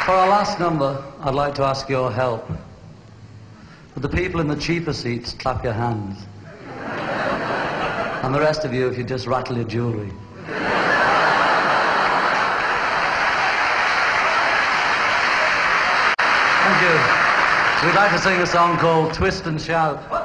For our last number, I'd like to ask your help. For the people in the cheaper seats, clap your hands. And the rest of you, if you just rattle your jewellery. Thank you. We'd like to sing a song called Twist and Shout.